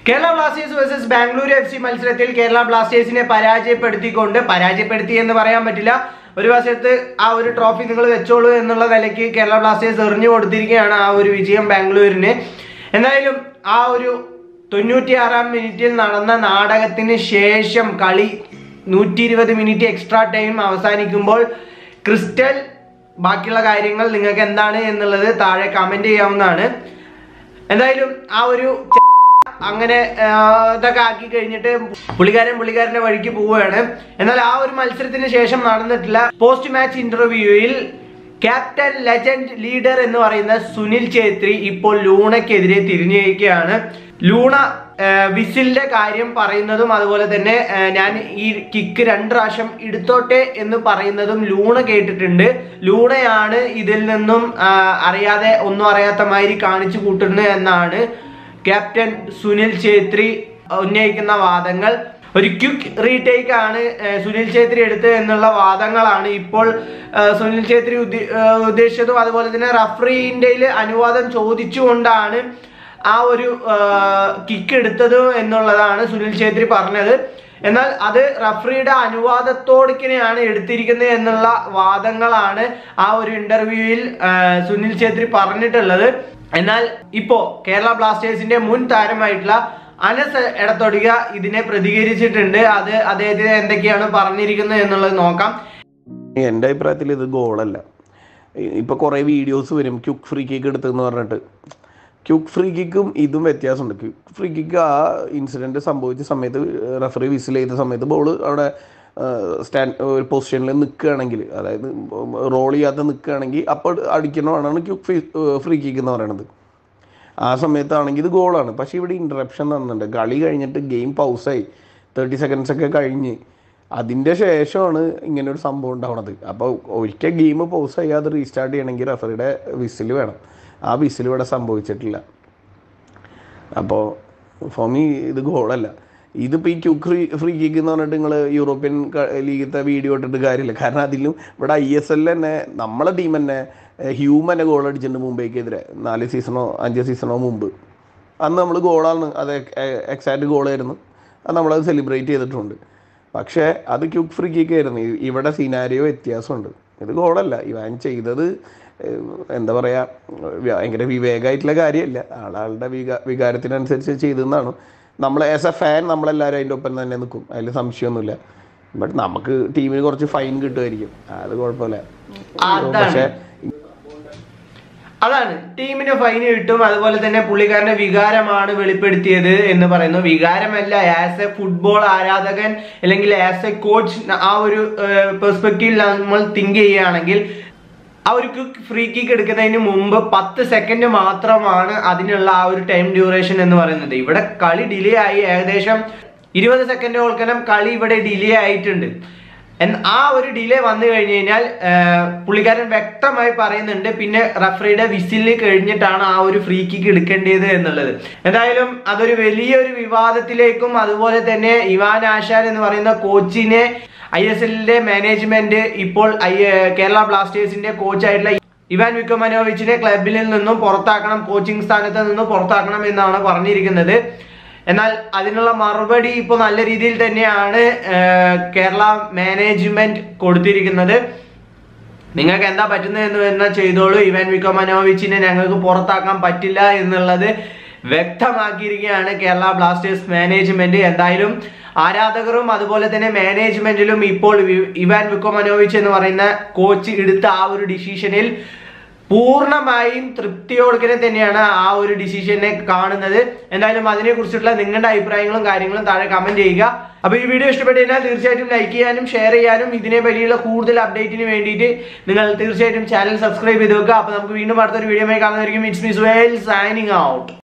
Kerala Blasters vs Bengaluru FC മത്സരത്തിൽ കേരള ബ്ലാസ്റ്റേഴ്സിനെ പരാജയപ്പെടുത്തി എന്ന് പറയാൻ പറ്റില്ല. ഒരു വശത്ത് ആ ഒരു ട്രോഫി നിങ്ങൾ വെച്ചോളൂ എന്നുള്ള നിലയ്ക്ക് കേരള ബ്ലാസ്റ്റേഴ്സ് എറിഞ്ഞു കൊടുത്തിരിക്കുകയാണ് ആ ഒരു വിജയം ബാംഗ്ലൂരിന്. എന്തായാലും ആ ഒരു 96-ാം മിനിറ്റിൽ നടന്ന നാടകത്തിന് ശേഷം കളി 120 മിനിറ്റ് എക്സ്ട്രാ ടൈം അവസാനിക്കുമ്പോൾ ക്രിസ്റ്റൽ ബാക്കിയുള്ള കാര്യങ്ങൾ നിങ്ങൾക്ക് എന്താണ് എന്നുള്ളത് താഴെ കമന്റ് ചെയ്യാവുന്നതാണ്. എന്തായാലും ആ ഒരു അങ്ങനെ ഇതൊക്കെ ആക്കി കഴിഞ്ഞിട്ട് പുള്ളിക്കാരന്റെ വഴിക്ക് പോവുകയാണ്. എന്നാൽ ആ ഒരു മത്സരത്തിന് ശേഷം നടന്നിട്ടുള്ള പോസ്റ്റ് മാച്ച് ഇന്റർവ്യൂവിൽ ക്യാപ്റ്റൻ ലെജൻഡ് ലീഡർ എന്ന് പറയുന്ന സുനിൽ ഛേത്രി ഇപ്പോൾ ലൂണയ്ക്കെതിരെ തിരിഞ്ഞിരിക്കുകയാണ്. ലൂണ വിസിലിന്റെ കാര്യം പറയുന്നതും അതുപോലെ തന്നെ ഞാൻ ഈ കിക്ക് 2 പ്രാവശ്യം എടുത്തോട്ടെ എന്ന് പറയുന്നതും ലൂണ കേട്ടിട്ടുണ്ട്. ലൂണയാണ് ഇതിൽ നിന്നും അറിയാതെ ഒന്നും അറിയാത്ത മാതിരി കാണിച്ചു കൂട്ടുന്നത് എന്നാണ് ക്യാപ്റ്റൻ സുനിൽ ഛേത്രി ഉന്നയിക്കുന്ന വാദങ്ങൾ. ഒരു ക്വിക്ക് റീടേക്ക് ആണ് സുനിൽ ഛേത്രി എടുത്തത് എന്നുള്ള വാദങ്ങളാണ് ഇപ്പോൾ സുനിൽ ഛേത്രി ഉദ്ദേശിച്ചതും. അതുപോലെ തന്നെ റഫറിന്റെ അനുവാദം ചോദിച്ചുകൊണ്ടാണ് ആ ഒരു കിക്ക് എടുത്തത് എന്നുള്ളതാണ് സുനിൽ ഛേത്രി പറഞ്ഞത്. എന്നാൽ അത് റഫറിയുടെ അനുവാദത്തോടെയാണ് എടുത്തിരിക്കുന്നത് എന്നുള്ള വാദങ്ങളാണ് ആ ഒരു ഇന്റർവ്യൂവിൽ സുനിൽ ഛേത്രി പറഞ്ഞിട്ടുള്ളത്. എന്നാൽ ഇപ്പോ കേരള ബ്ലാസ്റ്റേഴ്സിന്റെ മുൻ താരമായിട്ടുള്ള അനസ് എടത്തൊടിക ഇതിനെ പ്രതികരിച്ചിട്ടുണ്ട്. അത് അദ്ദേഹത്തിന് എന്തൊക്കെയാണ് പറഞ്ഞിരിക്കുന്നത് എന്നുള്ളത് നോക്കാം. എൻ്റെ അഭിപ്രായത്തിൽ ഇത് ഗോളല്ല. ഇപ്പൊ കുറെ വീഡിയോസ് വരും ക്വിക്ക് ഫ്രീ കിക്ക് എടുത്തെന്ന് പറഞ്ഞിട്ട്. ക്വിക്ക് ഫ്രീ കിക്കും ഇതും വ്യത്യാസമുണ്ട്. ക്വിക്ക് ഫ്രീ കിക്ക് ആ ഇൻസിഡന്റ് സംഭവിച്ച സമയത്ത് റഫറി വിസിൽ ചെയ്ത സമയത്ത് ബോൾ അവിടെ ഒരു പൊസിഷനിൽ നിൽക്കുകയാണെങ്കിൽ, അതായത് റോൾ ചെയ്യാതെ നിൽക്കുകയാണെങ്കിൽ അപ്പോൾ അടിക്കണമാണ് ക്വിക്ക് ഫ്രീ കിക്ക് എന്ന് പറയുന്നത്. ആ സമയത്താണെങ്കിൽ ഇത് ഗോളാണ്. പക്ഷേ ഇവിടെ ഇൻറ്ററപ്ഷൻ നടന്നുണ്ട്. കളി കഴിഞ്ഞിട്ട് ഗെയിം പൗസായി 30 സെക്കൻഡ്സ് ഒക്കെ കഴിഞ്ഞ് അതിൻ്റെ ശേഷമാണ് ഇങ്ങനെ ഒരു സംഭവം ഉണ്ടാവണത്. അപ്പോൾ ഒരിക്കൽ ഗെയിം പൗസായി അത് റീസ്റ്റാർട്ട് ചെയ്യണമെങ്കിൽ റഫറിയുടെ വിസിൽ വേണം. ആ വിസിൽ ഇവിടെ സംഭവിച്ചിട്ടില്ല. അപ്പോൾ ഫോർ മീ ഇത് ഗോളല്ല. ഇതിപ്പോൾ ഈ ക്വിക്ക് ഫ്രീ കിക്ക് എന്ന് പറഞ്ഞിട്ട് നിങ്ങൾ യൂറോപ്യൻ ലീഗത്തെ വീഡിയോ ഇട്ടിട്ട് കാര്യമില്ല. കാരണം അതിലും ഇവിടെ ISL തന്നെ നമ്മളെ ടീം തന്നെ ഹ്യൂമനെ ഗോൾ അടിച്ചിട്ടുണ്ട് മുംബൈക്കെതിരെ 4 സീസണോ 5 സീസണോ മുമ്പ്. അന്ന് നമ്മൾ ഗോളാണ്, അത് എക്സാക്റ്റ് ഗോളായിരുന്നു. അത് നമ്മളത് സെലിബ്രേറ്റ് ചെയ്തിട്ടുണ്ട്. പക്ഷേ അത് ക്വിക്ക് ഫ്രീ കിക്ക് ആയിരുന്നു. ഇവിടെ സിനാരിയോ വ്യത്യാസമുണ്ട്. ഇത് ഗോളല്ല. ഇവൻ ചെയ്തത് എന്താ പറയുക, ഭയങ്കര വിവേകമായിട്ടുള്ള കാര്യമല്ല. ആളുടെ വികാരത്തിനനുസരിച്ച് ചെയ്തതെന്നാണ്. നമ്മൾ ആസ് എ ഫാൻ നമ്മളെല്ലാവരും അതിൻ്റെ ഒപ്പം തന്നെ നിൽക്കും, അതിൽ സംശയമൊന്നുമില്ല. ബട്ട് നമുക്ക് ടീമിന് കുറച്ച് ഫൈൻ കിട്ടുമായിരിക്കും, അത് കുഴപ്പമില്ല. പക്ഷേ അതാണ് ടീമിന് ഫൈൻ കിട്ടും. അതുപോലെ തന്നെ പുള്ളിക്കാരന്റെ വികാരമാണ് വെളിപ്പെടുത്തിയത് എന്ന് പറയുന്നു. വികാരമല്ല, ആസ് എ ഫുട്ബോൾ ആരാധകൻ അല്ലെങ്കിൽ ആസ് എ കോച്ച് ആ ഒരു പെർസ്പെക്റ്റീവിൽ നമ്മൾ തിങ്ക് ചെയ്യുകയാണെങ്കിൽ ആ ഒരു ക്വിക്ക് ഫ്രീ കിക്ക് എടുക്കുന്നതിന് മുമ്പ് 10 സെക്കൻഡ് മാത്രമാണ് അതിനുള്ള ആ ഒരു ടൈം ഡ്യൂറേഷൻ എന്ന് പറയുന്നത്. ഇവിടെ കളി ഡിലേ ആയി ഏകദേശം 20 സെക്കൻഡോളം കളി ഇവിടെ ഡിലേ ആയിട്ടുണ്ട്. ആ ഒരു ഡിലേ വന്നു കഴിഞ്ഞു കഴിഞ്ഞാൽ പുള്ളിക്കാരൻ വ്യക്തമായി പറയുന്നുണ്ട് പിന്നെ റഫറിയുടെ വിസിൽ കഴിഞ്ഞിട്ടാണ് ആ ഒരു ഫ്രീ കിക്ക് എടുക്കേണ്ടത് എന്നുള്ളത്. എന്തായാലും അതൊരു വലിയൊരു വിവാദത്തിലേക്കും അതുപോലെ തന്നെ ഇവാൻ ആശാൻ എന്ന് പറയുന്ന കോച്ചിനെ ISLന്റെ മാനേജ്മെന്റ് ഇപ്പോൾ കേരള ബ്ലാസ്റ്റേഴ്സിന്റെ കോച്ചായിട്ടുള്ള ഇവാൻ വിക്കോമനോവിച്ചിനെ ക്ലബിൽ നിന്നും പുറത്താക്കണം, കോച്ചിങ് സ്ഥാനത്ത് നിന്നും പുറത്താക്കണം എന്നാണ് പറഞ്ഞിരിക്കുന്നത്. എന്നാൽ അതിനുള്ള മറുപടി ഇപ്പോൾ നല്ല രീതിയിൽ തന്നെയാണ് കേരള മാനേജ്മെന്റ് കൊടുത്തിരിക്കുന്നത്. നിങ്ങൾക്ക് എന്താ പറ്റുന്നത് എന്ന് പറഞ്ഞാൽ ചെയ്തോളൂ, ഇവാൻ വിക്കോമനോവിച്ചിനെ ഞങ്ങൾക്ക് പുറത്താക്കാൻ പറ്റില്ല എന്നുള്ളത് വ്യക്തമാക്കിയിരിക്കുകയാണ് കേരള ബ്ലാസ്റ്റേഴ്സ് മാനേജ്മെന്റ്. എന്തായാലും ആരാധകരും അതുപോലെ തന്നെ മാനേജ്മെന്റിലും ഇപ്പോൾ ഇവാൻ വിക്കോമനോവിച്ച് എന്ന് പറയുന്ന കോച്ച് എടുത്ത ആ ഒരു ഡിസിഷനിൽ പൂർണ്ണമായും തൃപ്തിയോടെ തന്നെയാണ് ആ ഒരു ഡിസിഷനെ കാണുന്നത്. എന്തായാലും അതിനെ കുറിച്ചിട്ടുള്ള നിങ്ങളുടെ അഭിപ്രായങ്ങളും കാര്യങ്ങളും താഴെ കമന്റ് ചെയ്യുക. അപ്പൊ ഈ വീഡിയോ ഇഷ്ടപ്പെട്ടു കഴിഞ്ഞാൽ തീർച്ചയായിട്ടും ലൈക്ക് ചെയ്യാനും ഷെയർ ചെയ്യാനും ഇതിനെ പറ്റിയുള്ള കൂടുതൽ അപ്ഡേറ്റിന് വേണ്ടിയിട്ട് നിങ്ങൾ തീർച്ചയായിട്ടും ചാനൽ സബ്സ്ക്രൈബ് ചെയ്ത് വെക്കുക. അപ്പൊ നമുക്ക് വീണ്ടും അടുത്തൊരു വീഡിയോ കാണുന്നതായിരിക്കും. It's me Suhail signing out.